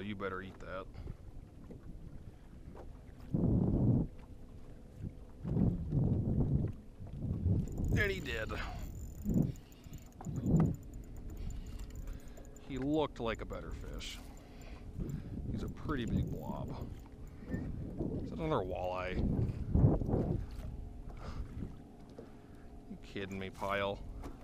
you better eat that. And he did. He looked like a better fish. He's a pretty big blob. Is that another walleye? You kidding me, Pile?